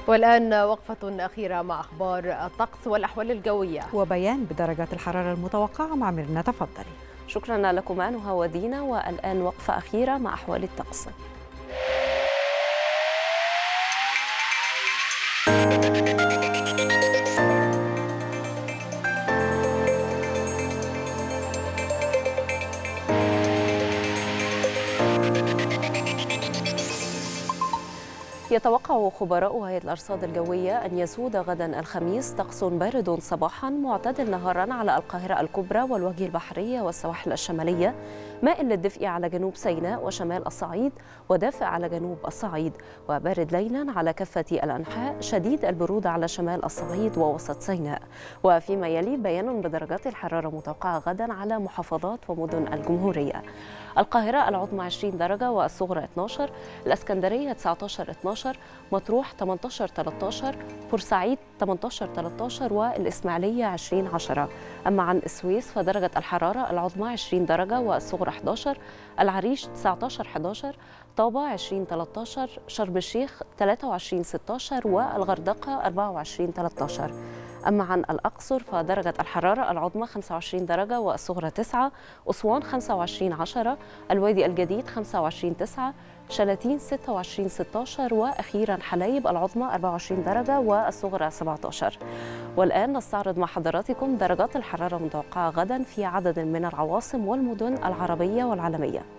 والآن وقفة أخيرة مع أخبار الطقس والأحوال الجوية وبيان بدرجات الحرارة المتوقعة مع ميرنا. تفضلي. شكرا لكم نهى ودينا، والآن وقفة أخيرة مع أحوال الطقس. يتوقع خبراء هيئة الأرصاد الجوية أن يسود غدا الخميس طقس بارد صباحا معتدل نهارا على القاهرة الكبرى والوجه البحري والسواحل الشمالية، مائل للدفء على جنوب سيناء وشمال الصعيد، ودافئ على جنوب الصعيد، وبارد ليلا على كافة الأنحاء، شديد البرودة على شمال الصعيد ووسط سيناء. وفيما يلي بيان بدرجات الحرارة متوقعة غدا على محافظات ومدن الجمهورية: القاهرة العظمى 20 درجة والصغرى 12، الإسكندرية 19 12، مطروح 18 13، بورسعيد 18 13، والإسماعيلية 20 10. أما عن السويس فدرجة الحرارة العظمى 20 درجة والصغرى 11، العريش 19 11، طابة 20 13، شرم الشيخ 23 16، والغردقة 24 13. أما عن الأقصر فدرجة الحرارة العظمى 25 درجة والصغرى 9، أسوان 25 10، الوادي الجديد 25 9، شلاتين 26 16، وأخيرا حلايب العظمى 24 درجة والصغرى 17. والآن نستعرض مع حضراتكم درجات الحرارة المتوقعة غدا في عدد من العواصم والمدن العربية والعالمية.